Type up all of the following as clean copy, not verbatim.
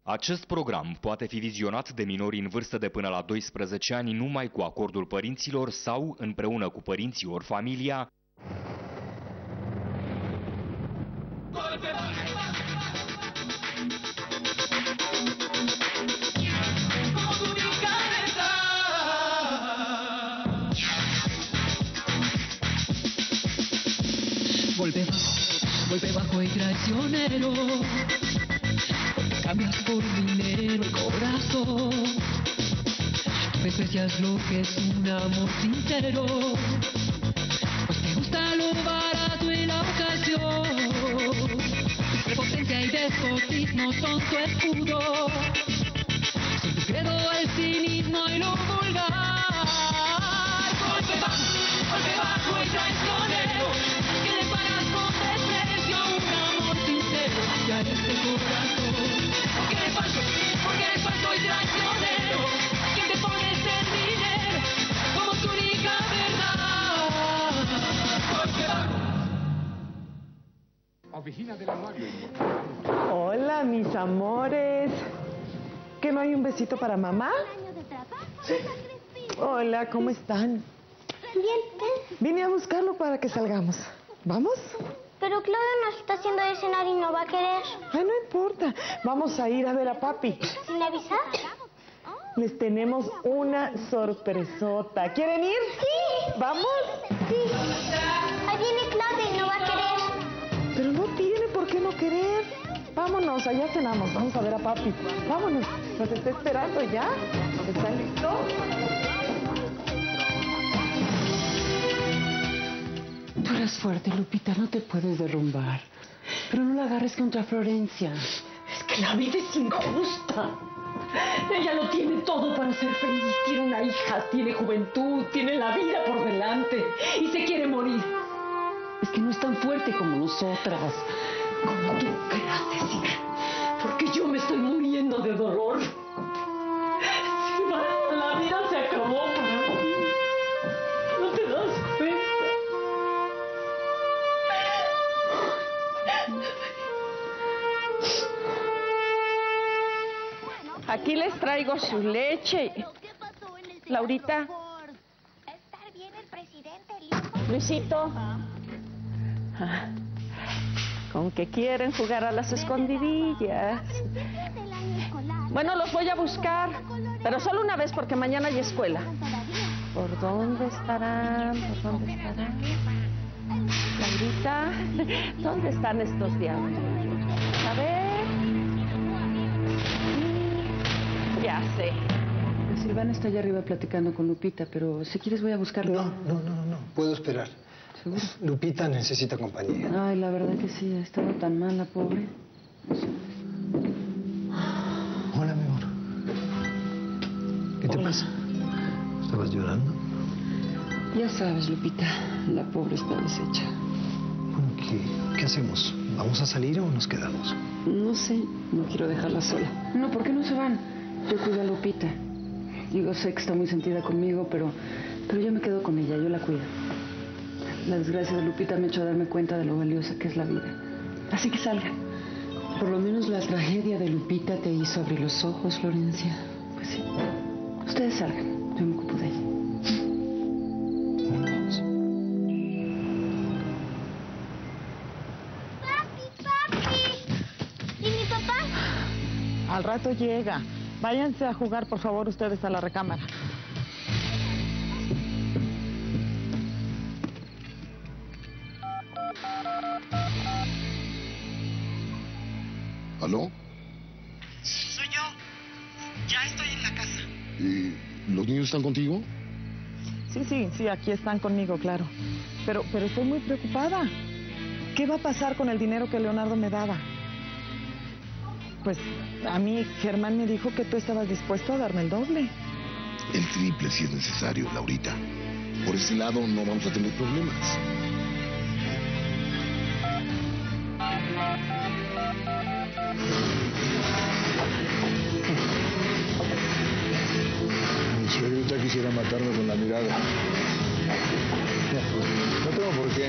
Acest program poate fi vizionat de minori în vârstă de până la 12 ani numai cu acordul părinților sau împreună cu părinții ori familia. Golpe bajo y traicionero, cambias por dinero el corazón, desprecias lo que es un amor sincero, pues te gusta lo barato y la ocasión, prepotencia y despotismo son tu escudo, son tu credo el cinismo y lo vulgar, golpe bajo y traicionero, que le pagas con desprecio un amor sincero y a este corazón, porque eres falso y traicionero, quien te pone ese dinero como tu única verdad. Golpe bajo. Oficina del anuario. Hola, mis amores. ¿Que no hay un besito para mamá? Hola, ¿cómo están? Bien. Vine a buscarlo para que salgamos. ¿Vamos? Pero Claudio nos está haciendo de cenar y no va a querer. Ay, no importa. Vamos a ir a ver a papi. ¿Sin avisar? Les tenemos una sorpresota. ¿Quieren ir? Sí. ¿Vamos? Sí. Ahí viene Claudio y no va a querer. Pero no tiene por qué no querer. Vámonos, allá cenamos. Vamos a ver a papi. Vámonos. Nos está esperando ya. ¿Están listos? Tú eres fuerte, Lupita, no te puedes derrumbar. Pero no la agarres contra Florencia. Es que la vida es injusta. Ella lo tiene todo para ser feliz. Tiene una hija, tiene juventud, tiene la vida por delante y se quiere morir. Es que no es tan fuerte como nosotras. Como tú quieras decir, porque yo me estoy muriendo de dolor. Silvana, la vida se acabó para mí. ¿No te das cuenta? Aquí les traigo su leche. Laurita. ¿Estar bien el presidente, Luisito. Con que quieren jugar a las escondidillas. Bueno, los voy a buscar, pero solo una vez porque mañana hay escuela. ¿Por dónde estarán? ¿Por dónde estarán? Laurita, ¿dónde están estos diablos? A ver. Ya sé. Silvana está allá arriba platicando con Lupita, pero si quieres voy a buscarla. No. Puedo esperar. ¿Seguro? Lupita necesita compañía. Ay, la verdad que sí, ha estado tan mal la pobre. Hola, mi amor. ¿Qué te pasa? ¿Estabas llorando? Ya sabes, Lupita, la pobre está deshecha. Bueno, ¿qué hacemos? ¿Vamos a salir o nos quedamos? No sé, no quiero dejarla sola. No, ¿por qué no se van? Yo cuido a Lupita. Digo, sé que está muy sentida conmigo, pero yo me quedo con ella, yo la cuido. La desgracia de Lupita me ha hecho darme cuenta de lo valiosa que es la vida. Así que salgan. Por lo menos la tragedia de Lupita te hizo abrir los ojos, Florencia. Pues sí. Ustedes salgan, yo me ocupo de ella. Vámonos. Papi. ¿Y mi papá? Al rato llega. Váyanse a jugar, por favor, ustedes a la recámara. ¿Aló? Soy yo. Ya estoy en la casa. ¿Y los niños están contigo? Sí, aquí están conmigo, claro. Pero estoy muy preocupada. ¿Qué va a pasar con el dinero que Leonardo me daba? Pues a mí Germán me dijo que tú estabas dispuesto a darme el doble. El triple si es necesario, Laurita. Por ese lado no vamos a tener problemas. Mi suegrita quisiera matarme con la mirada. No tengo por qué.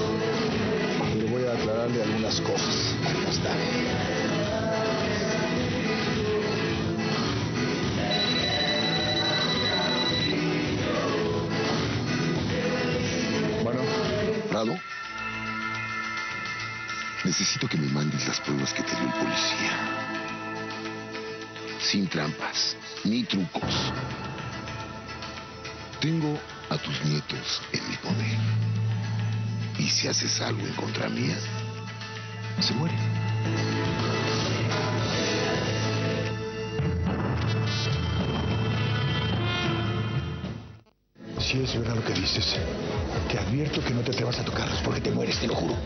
Pero voy a aclararle algunas cosas. Ya está. necesito que me mandes las pruebas que te dio el policía. Sin trampas, ni trucos. Tengo a tus nietos en mi poder. Y si haces algo en contra mía, se mueren. Si es verdad lo que dices, te advierto que no te atrevas a tocarlos porque te mueres, te lo juro.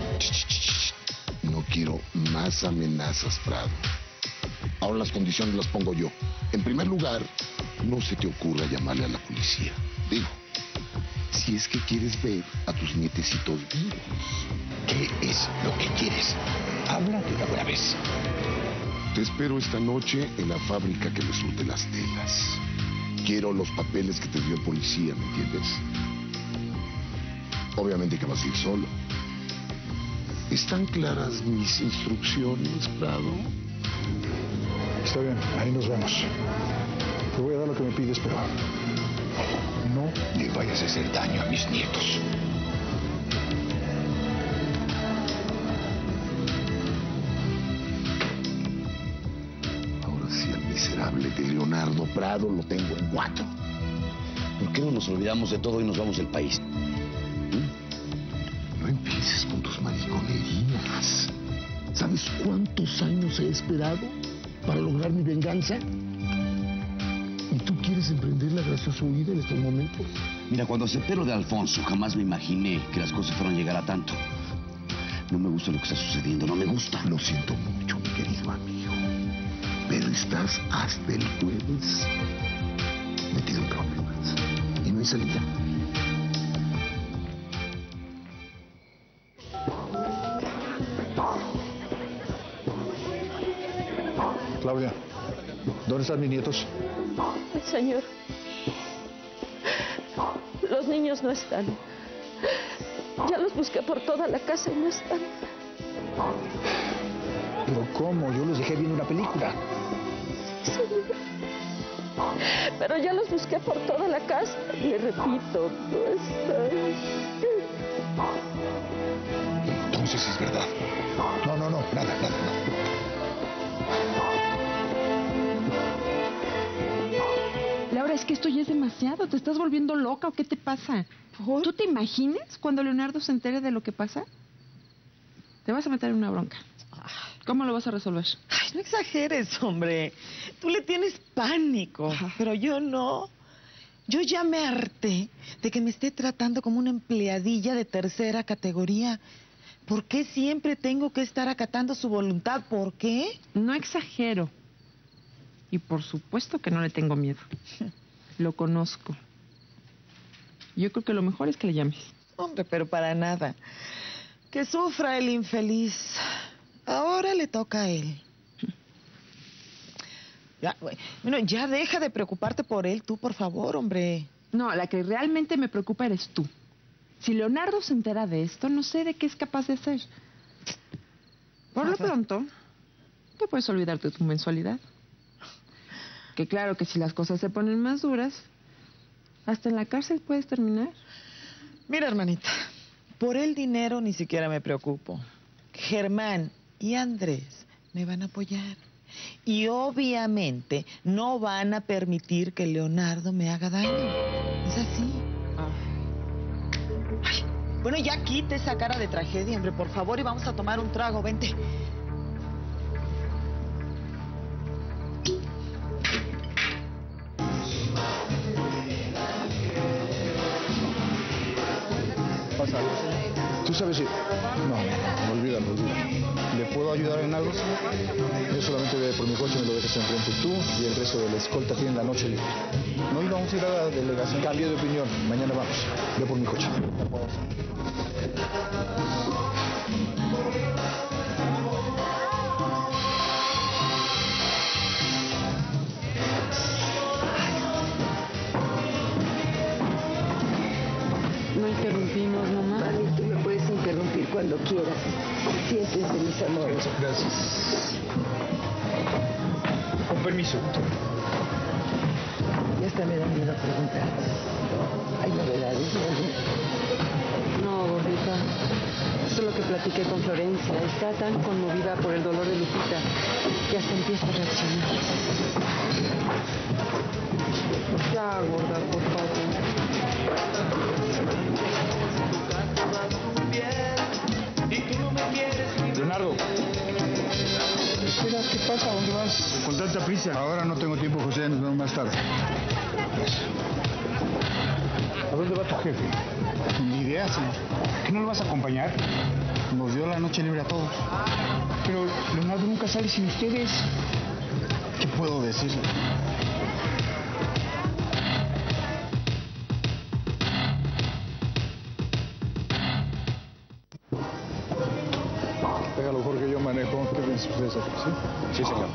No quiero más amenazas, Prado. Ahora las condiciones las pongo yo. En primer lugar, no se te ocurra llamarle a la policía. Digo, si es que quieres ver a tus nietecitos vivos. ¿Qué es lo que quieres? Habla de una buena vez. Te espero esta noche en la fábrica que me surte las telas. Quiero los papeles que te dio el policía, ¿me entiendes? Obviamente que vas a ir solo. ¿Están claras mis instrucciones, Prado? Está bien, ahí nos vemos. Te voy a dar lo que me pides, pero no le vayas a hacer daño a mis nietos. Ahora sí, al miserable de Leonardo Prado lo tengo en 4. ¿Por qué no nos olvidamos de todo y nos vamos del país? No empieces con tus mariconerías. ¿Sabes cuántos años he esperado para lograr mi venganza? ¿Y tú quieres emprender la graciosa huida en estos momentos? Mira, cuando acepté lo de Alfonso, jamás me imaginé que las cosas fueran a llegar a tanto. No me gusta lo que está sucediendo, no me gusta. Lo siento mucho, mi querido amigo. Pero estás hasta el jueves metido en problemas. Y no hay salida. Claudia, ¿dónde están mis nietos? Señor, los niños no están. Ya los busqué por toda la casa y no están. ¿Pero cómo? Yo los dejé viendo una película. Señor, pero ya los busqué por toda la casa. Le repito, no están. Entonces es verdad. No, nada, no. Laura, es que esto ya es demasiado. ¿Te estás volviendo loca o qué te pasa? ¿Por? ¿Tú te imaginas cuando Leonardo se entere de lo que pasa? Te vas a meter en una bronca. ¿Cómo lo vas a resolver? Ay, no exageres, hombre. Tú le tienes pánico, pero yo no. Yo ya me harté de que me esté tratando como una empleadilla de tercera categoría. ¿Por qué siempre tengo que estar acatando su voluntad? ¿Por qué? No exagero. Y por supuesto que no le tengo miedo. Lo conozco. Yo creo que lo mejor es que le llames. Hombre, pero para nada. Que sufra el infeliz. Ahora le toca a él. Ya, bueno, ya deja de preocuparte por él, tú, por favor, hombre. No, la que realmente me preocupa eres tú. Si Leonardo se entera de esto, no sé de qué es capaz de hacer. Por lo pronto, te puedes olvidarte de tu mensualidad. Que claro que si las cosas se ponen más duras, hasta en la cárcel puedes terminar. Mira, hermanita, por el dinero ni siquiera me preocupo. Germán y Andrés me van a apoyar. Y obviamente no van a permitir que Leonardo me haga daño. Es así. Ay, bueno, ya quite esa cara de tragedia, hombre, por favor, y vamos a tomar un trago. Vente. Pasa. ¿Tú sabes si...? No, olvídalo. ¿Le puedo ayudar en algo? Yo solamente ve por mi coche, me lo dejas enfrente tú y el resto de la escolta tienen la noche libre. No íbamos a ir a la delegación. Cambio de opinión. Mañana vamos. Ve por mi coche. No interrumpimos, mamá. Mami, tú me puedes interrumpir cuando quieras. Sientes de mis amores. Gracias. Con permiso. Ya hasta me da miedo preguntar. ¿Hay novedades, Mami? No, gordita. Esto es lo que platiqué con Florencia. Está tan conmovida por el dolor de Lupita que hasta empieza a reaccionar. Ya, gorda, por favor. Leonardo. Espera, ¿qué pasa? ¿Dónde vas? Con tanta prisa. Ahora no tengo tiempo, José, nos vemos más tarde. ¿A dónde va tu jefe? Ni idea, señor. ¿Qué no lo vas a acompañar? Nos dio la noche libre a todos. Pero Leonardo nunca sale sin ustedes. ¿Qué puedo decirle? Pégalo, Jorge, yo manejo. Quédense ustedes aquí, ¿sí? Sí, señor.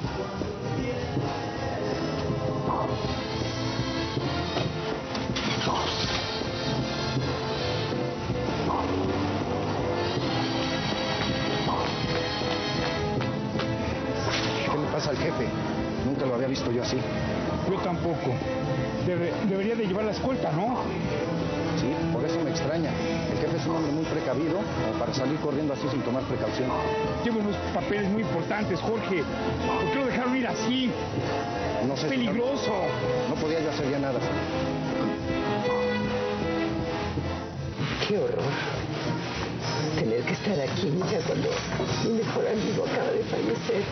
Al jefe. Nunca lo había visto yo así. Yo tampoco. Debería de llevar la escolta, ¿no? Sí, por eso me extraña. El jefe es un hombre muy precavido, como para salir corriendo así sin tomar precaución. Lleva unos papeles muy importantes, Jorge. ¿Por qué lo dejaron ir así? No sé. ¡Peligroso! No podía yo hacer ya nada. ¡Qué horror! Tener que estar aquí ya cuando mi mejor amigo acaba de fallecer.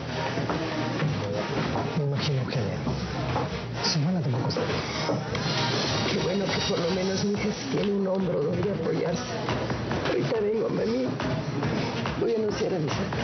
Me imagino que Silvana tampoco está bien. Qué bueno que por lo menos mi hija tiene un hombro donde apoyarse. Ahorita vengo, mami. Voy a anunciar a mis hijas.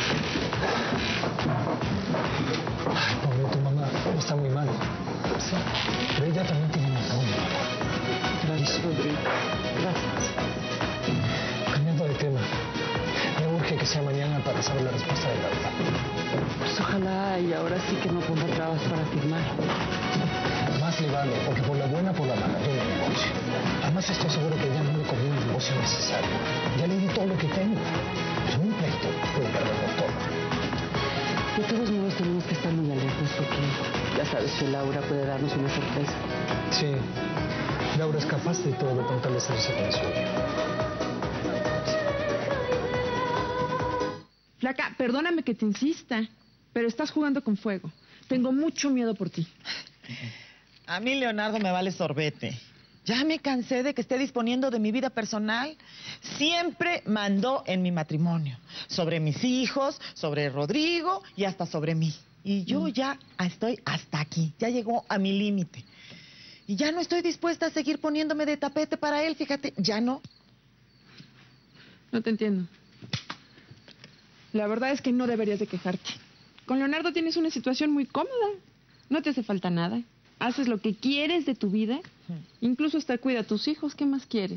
Ay, pobre, tu mamá está muy mal. Sí. Pero ella también tiene un apoyo. Gracias, Rodrigo. Gracias. Cambiando de tema. Me urge que sea mañana para saber la respuesta de Laura. Pues ojalá y ahora sí que no ponga trabas para firmar. Más le vale, porque por la buena, por la mala, yo no negocio. Además estoy seguro que ya no le conviene el negocio necesario. Ya le di todo lo que tengo. Pero un pleito puede perderlo todo. De todos modos tenemos que estar muy alertas porque ya sabes que Laura puede darnos una sorpresa. Sí, Laura es capaz de todo con tal de salirse con el suyo. Flaca, perdóname que te insista, pero estás jugando con fuego. Tengo mucho miedo por ti. A mí Leonardo me vale sorbete. Ya me cansé de que esté disponiendo de mi vida personal. Siempre mandó en mi matrimonio. Sobre mis hijos, sobre Rodrigo y hasta sobre mí. Y yo ya estoy hasta aquí. Ya llegó a mi límite. Y ya no estoy dispuesta a seguir poniéndome de tapete para él, fíjate. Ya no. No te entiendo. La verdad es que no deberías de quejarte. Con Leonardo tienes una situación muy cómoda. No te hace falta nada. Haces lo que quieres de tu vida. Incluso hasta cuida a tus hijos. ¿Qué más quieres?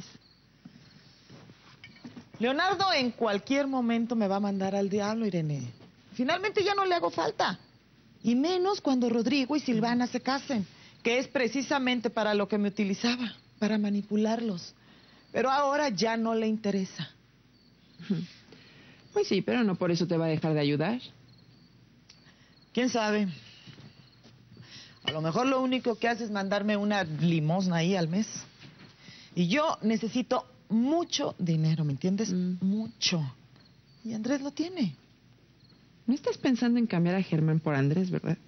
Leonardo en cualquier momento me va a mandar al diablo, Irene. Finalmente ya no le hago falta. Y menos cuando Rodrigo y Silvana se casen. Que es precisamente para lo que me utilizaba. Para manipularlos. Pero ahora ya no le interesa. Pues sí, pero no por eso te va a dejar de ayudar. ¿Quién sabe? A lo mejor lo único que hace es mandarme una limosna ahí al mes. Y yo necesito mucho dinero, ¿me entiendes? Mucho. Y Andrés lo tiene. No estás pensando en cambiar a Germán por Andrés, ¿verdad?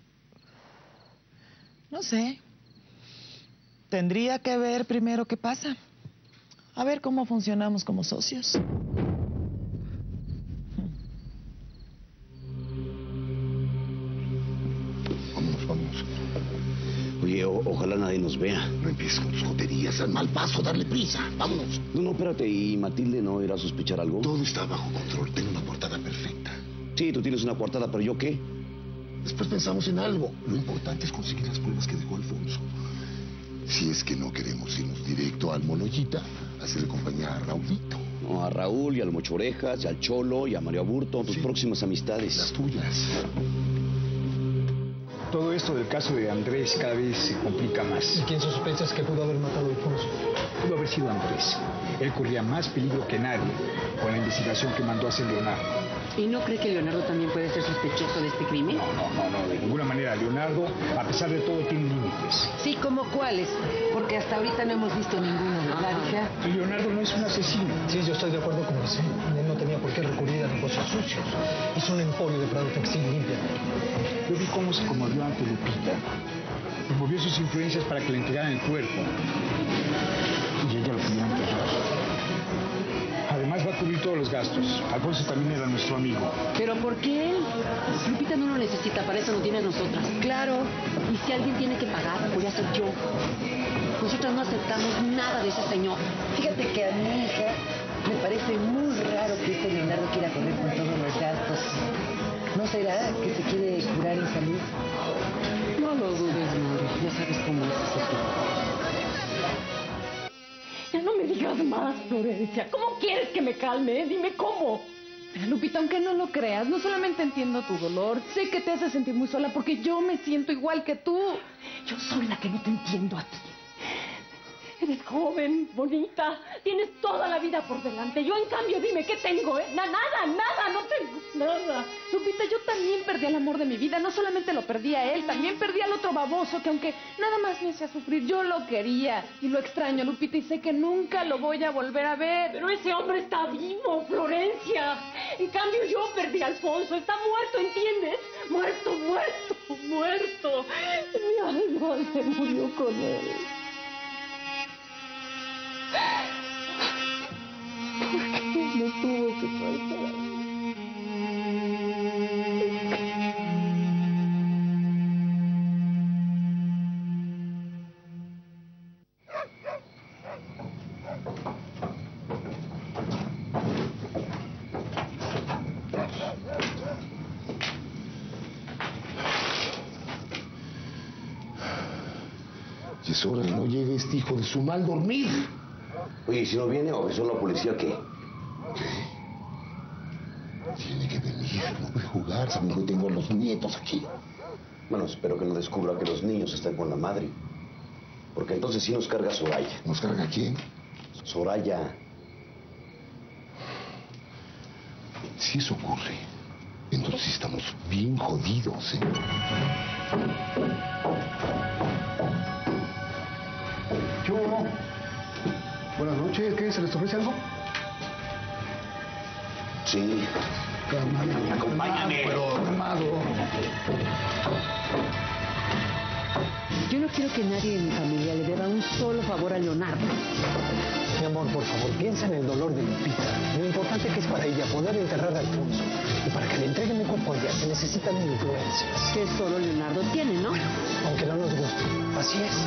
No sé. Tendría que ver primero qué pasa. A ver cómo funcionamos como socios. Vámonos. Oye, ojalá nadie nos vea. No empieces con tus joterías, al mal paso, darle prisa. Vámonos. No, espérate. ¿Y Matilde no irá a sospechar algo? Todo está bajo control. Tengo una coartada perfecta. Sí, tú tienes una coartada, pero ¿yo qué? Después pensamos en algo. Lo importante es conseguir las pruebas que dejó Alfonso. Si es que no queremos irnos directo al Moloyita, hacerle compañía a Raulito. No, a Raúl y al Mochorejas, y al Cholo y a Mario Aburto, tus próximas amistades. Las tuyas. Todo esto del caso de Andrés cada vez se complica más. ¿Y quién sospechas que pudo haber matado a Alfonso? Pudo haber sido Andrés. Él corría más peligro que nadie con la investigación que mandó a hacer Leonardo. ¿Y no cree que Leonardo también puede ser sospechoso de este crimen? No, de ninguna manera. Leonardo, a pesar de todo, tiene límites. Sí, ¿como cuáles? Porque hasta ahorita no hemos visto ninguno, ¿verdad, hija? Y Leonardo no es un asesino. Sí, yo estoy de acuerdo con usted. Él no tenía por qué recurrir a negocios sucios. Hizo un emporio de Prado Textil limpia. Yo vi cómo se conmovió ante Lupita. Movió sus influencias para que le entregaran el cuerpo. Y ella lo pidió enterrar. Además va a cubrir todos los gastos. Alfonso también era nuestro amigo. ¿Pero por qué él? Lupita no lo necesita, para eso lo tiene nosotras. Claro, y si alguien tiene que pagar, voy a ser yo. Nosotras no aceptamos nada de ese señor. Fíjate que a mi hija me parece muy raro que este Leonardo quiera correr con todos los gastos. ¿No será que se quiere curar en salud? No lo dudes, Mari. Ya sabes cómo es ese tipo. Ya no me digas más, Florencia. ¿Cómo quieres que me calme? Dime cómo. Mira, Lupita, aunque no lo creas, no solamente entiendo tu dolor, sé que te hace sentir muy sola porque yo me siento igual que tú. Yo soy la que no te entiendo a ti. Eres joven, bonita, tienes toda la vida por delante. Yo, en cambio, dime, ¿qué tengo? Nada, no tengo nada. Lupita, yo también perdí el amor de mi vida. No solamente lo perdí a él, también perdí al otro baboso que aunque nada más me hacía sufrir, yo lo quería y lo extraño, Lupita, y sé que nunca lo voy a volver a ver. Pero ese hombre está vivo, Florencia. En cambio, yo perdí a Alfonso. Está muerto, ¿entiendes? Muerto. Mi alma se murió con él. ¿Por qué no tuvo que pasar? Y es hora que no llegue este hijo de su mal dormir. Oye, ¿y si no viene o avisó la policía qué? Tiene que venir, no puede jugar, sabiendo que tengo a los nietos aquí. Bueno, espero que no descubra que los niños están con la madre. Porque entonces sí nos carga Soraya. ¿Nos carga quién? Soraya. Si eso ocurre, entonces estamos bien jodidos, ¿eh? Yo. Buenas noches, ¿qué? ¿Se les ofrece algo? Sí. Acompáñame. Pero calmado. Yo no quiero que nadie de mi familia le deba un solo favor a Leonardo. Mi amor, por favor, piensa en el dolor de Lupita. Lo importante que es para ella poder enterrar a Alfonso. Y para que le entreguen mi cuerpo a ella se necesitan influencias. Que solo Leonardo tiene, ¿no? Bueno, aunque no nos guste. Así es.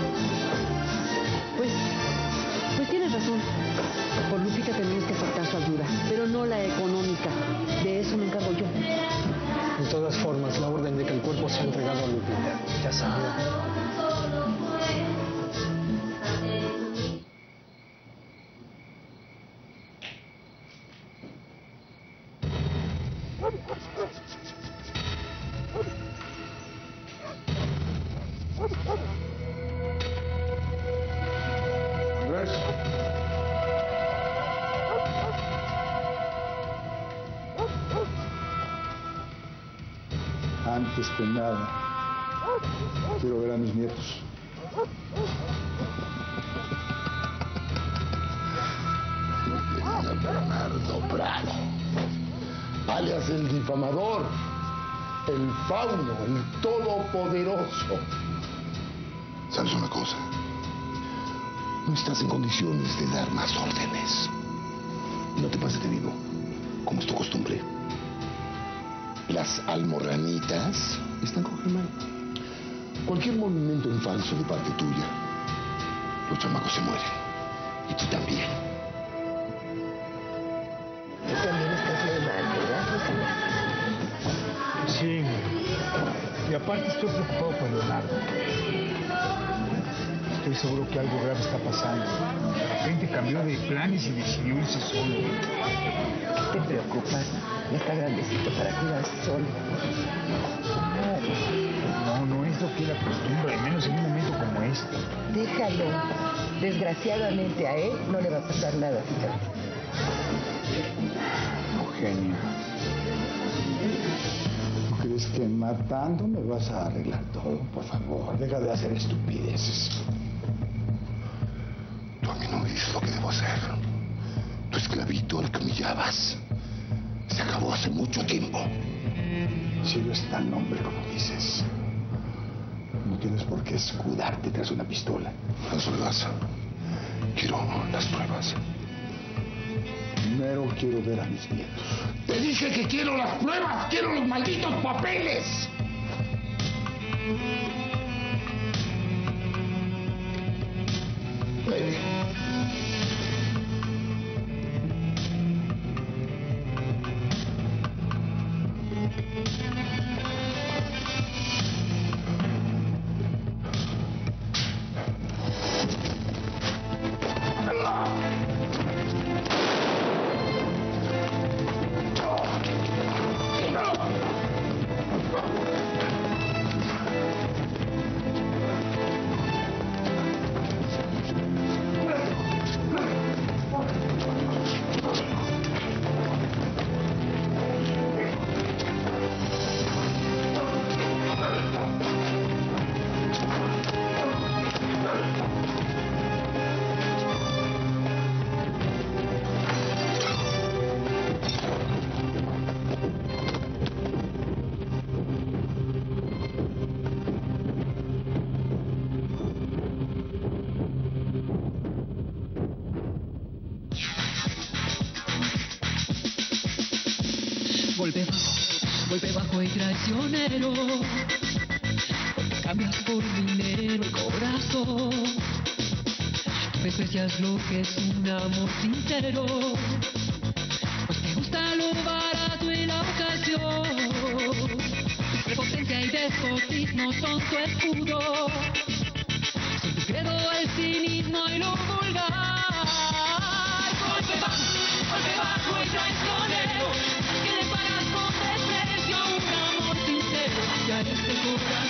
Pues tienes razón. Por Lupita tenemos que aceptar su ayuda, pero no la económica. De eso me encargo yo. De todas formas, la orden de que el cuerpo sea entregado a Lupita ya salió. Antes que nada, quiero ver a mis nietos. Leonardo Prado, alias el difamador, el fauno, el todopoderoso. ¿Sabes una cosa? No estás en condiciones de dar más órdenes. No te pases de vivo, como es tu costumbre. Las almorranitas están con Germán. Cualquier movimiento en falso de parte tuya, los chamacos se mueren. Y tú también. Tú también estás muy mal, ¿verdad, José? Sí. Y aparte estoy preocupado por Leonardo. Estoy seguro que algo grave está pasando. De repente cambió de planes y decidió irse solo. ¿Qué te preocupas? Ya está grandecito para cuidarse solo. No es lo que él acostumbra, al menos en un momento como este. Déjalo. Desgraciadamente a él no le va a pasar nada, fíjate. Eugenia, ¿no crees que matándome vas a arreglar todo? Por favor, deja de hacer estupideces. Tú a mí no me dices lo que debo hacer. Tu esclavito al que humillabas. se acabó hace mucho tiempo. Si no es tan hombre como dices, no tienes por qué escudarte tras una pistola. Las pruebas. Quiero las pruebas. Primero quiero ver a mis nietos. Te dije que quiero las pruebas, quiero los malditos papeles. Baby. Golpe bajo y traicionero, porque cambias por dinero el corazón. Tú desprecias lo que es un amor sincero, pues te gusta lo barato y la ocasión. Prepotencia y despotismo son tu escudo, son tu credo el cinismo y lo vulgar. Golpe bajo y traicionero, que le pagas con desprecio a un amor sincero. Ya este corazón